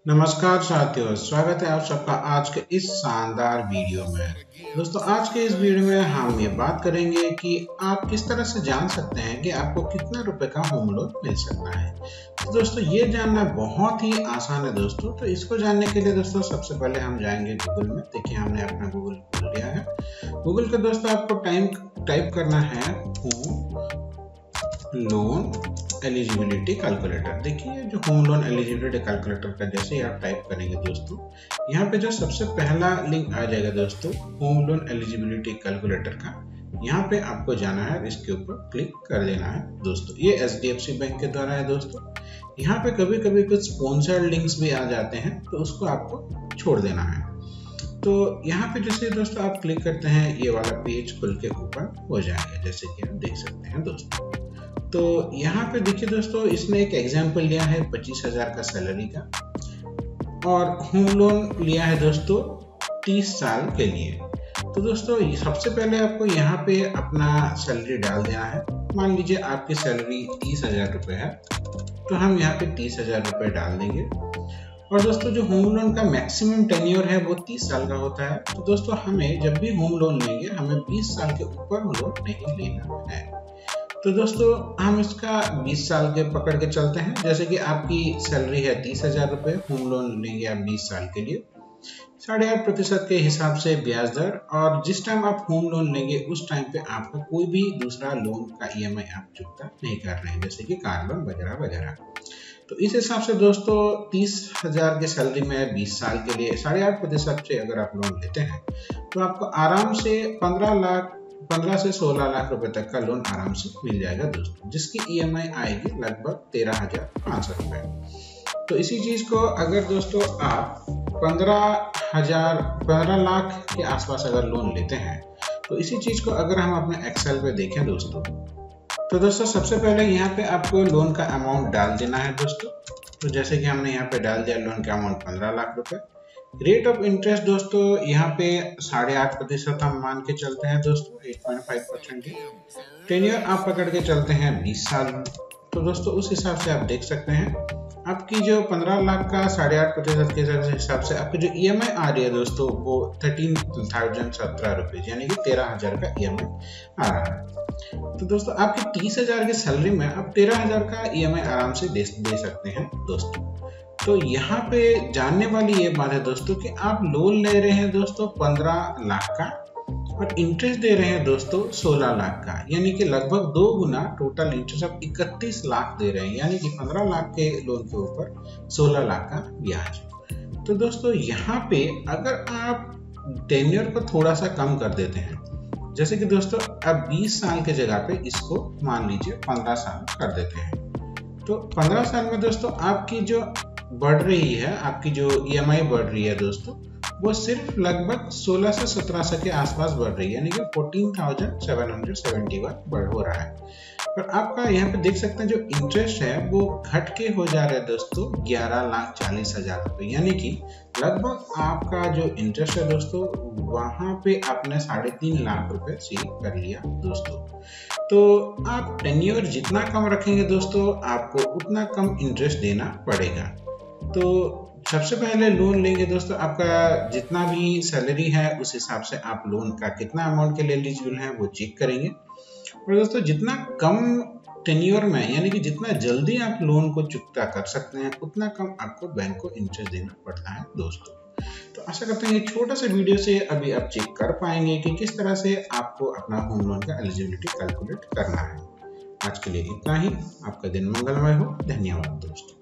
नमस्कार साथियों, स्वागत है आप सबका आज के इस शानदार वीडियो में। दोस्तों, आज के इस वीडियो में हम ये बात करेंगे कि आप किस तरह से जान सकते हैं कि आपको कितना रुपए का होम लोन मिल सकता है। तो दोस्तों, ये जानना बहुत ही आसान है दोस्तों। तो इसको जानने के लिए दोस्तों सबसे पहले हम जाएंगे गूगल में। देखिए, हमने अपना गूगल खोल लिया है। गूगल के दोस्तों आपको टाइप करना है होम लोन एलिजिबिलिटी कैलकुलेटर। देखिए, जो होम लोन एलिजिबिलिटी कैलकुलेटर का जैसे ही आप टाइप करेंगे दोस्तों, यहाँ पे जो सबसे पहला लिंक आ जाएगा दोस्तों होम लोन एलिजिबिलिटी कैलकुलेटर का, यहाँ पे आपको जाना है, इसके ऊपर क्लिक कर देना है दोस्तों। ये HDFC बैंक के द्वारा है दोस्तों। यहाँ पे कभी कभी कुछ स्पॉन्सर्ड लिंक्स भी आ जाते हैं, तो उसको आपको छोड़ देना है। तो यहाँ पे जैसे दोस्तों आप क्लिक करते हैं, ये वाला पेज खुल के ओपन हो जाएगा, जैसे कि आप देख सकते हैं दोस्तों। तो यहाँ पे देखिए दोस्तों, इसने एक एग्जाम्पल लिया है 25,000 का सैलरी का, और होम लोन लिया है दोस्तों 30 साल के लिए। तो दोस्तों, सबसे पहले आपको यहाँ पे अपना सैलरी डाल देना है। मान लीजिए आपकी सैलरी 30,000 रुपये है, तो हम यहाँ पे 30,000 रुपये डाल देंगे। और दोस्तों, जो होम लोन का मैक्सिमम टेन्योर है वो 30 साल का होता है। तो दोस्तों, हमें जब भी होम लोन लेंगे, हमें 20 साल के ऊपर लोन नहीं लेना है। तो दोस्तों, हम इसका 20 साल के पकड़ के चलते हैं। जैसे कि आपकी सैलरी है 30,000 रुपये, होम लोन लेंगे आप 20 साल के लिए, 8.5% के हिसाब से ब्याज दर। और जिस टाइम आप होम लोन लेंगे उस टाइम पे आपका कोई भी दूसरा लोन का EMI आप चुकता नहीं कर रहे हैं, जैसे कि कार लोन वगैरह वगैरह। तो इस हिसाब से दोस्तों 30,000 की सैलरी में 20 साल के लिए 8.5% से अगर आप लोन लेते हैं, तो आपको आराम से 15 से 16 लाख रुपए तक का लोन आराम से मिल जाएगा दोस्तों, जिसकी EMI आएगी लगभग 13,500 रुपए। तो इसी चीज को अगर दोस्तों आप 15 लाख के आसपास अगर लोन लेते हैं, तो इसी चीज को अगर हम अपने एक्सेल पे देखें दोस्तों, तो दोस्तों सबसे पहले यहाँ पे आपको लोन का अमाउंट डाल देना है दोस्तों। तो जैसे कि हमने यहाँ पे डाल दिया लोन का अमाउंट 15 लाख रुपए। रेट ऑफ इंटरेस्ट दोस्तों यहाँ पे 8.5% हम मान के चलते हैं दोस्तों, 8.5%। टेन्योर आप पकड़ के चलते हैं 20 साल। तो दोस्तों उस हिसाब से आप देख सकते हैं, आपकी जो 15 लाख का 8.5% के हिसाब से आपकी जो EMI आ रही है दोस्तों, वो 13,017 रुपीज, यानी कि 13,000 का EMI आ रहा है। तो दोस्तों, आपकी 30,000 की सैलरी में आप 13,000 का EMI आराम से दे सकते हैं दोस्तों। तो यहाँ पे जानने वाली ये बात है दोस्तों कि आप लोन ले रहे हैं दोस्तों 15 लाख का, और इंटरेस्ट दे रहे हैं दोस्तों 16 लाख का, यानी कि लगभग 2 गुना टोटल इंटरेस्ट आप 31 लाख दे रहे हैं, यानी कि 15 लाख के लोन के ऊपर 16 लाख का ब्याज। तो दोस्तों, यहाँ पे अगर आप टेन्योर को थोड़ा सा कम कर देते हैं, जैसे कि दोस्तों अब 20 साल के जगह पे इसको मान लीजिए 15 साल कर देते हैं, तो 15 साल में दोस्तों आपकी जो बढ़ रही है, आपकी जो EMI बढ़ रही है दोस्तों, वो सिर्फ लगभग 16 से 1700 के आसपास बढ़ रही है, यानी कि 14,771 बढ़ हो रहा है। पर आपका यहाँ पे देख सकते हैं जो इंटरेस्ट है वो घट के हो जा रहा है दोस्तों 11,40,000 रुपये, यानी कि लगभग आपका जो इंटरेस्ट है दोस्तों, वहाँ पे आपने 3.5 लाख रुपए सेव कर लिया दोस्तों। तो आप टेन्योर जितना कम रखेंगे दोस्तों, आपको उतना कम इंटरेस्ट देना पड़ेगा। तो सबसे पहले लोन लेंगे दोस्तों, आपका जितना भी सैलरी है उस हिसाब से आप लोन का कितना अमाउंट के लिए एलिजिबल है वो चेक करेंगे। और दोस्तों, जितना कम टेन्योर में, यानी कि जितना जल्दी आप लोन को चुकता कर सकते हैं, उतना कम आपको बैंक को इंटरेस्ट देना पड़ता है दोस्तों। तो आशा करते हैं ये छोटा सा वीडियो से अभी आप चेक कर पाएंगे कि किस तरह से आपको अपना होम लोन का एलिजिबिलिटी कैलकुलेट करना है। आज के लिए इतना ही। आपका दिन मंगलमय हो। धन्यवाद दोस्तों।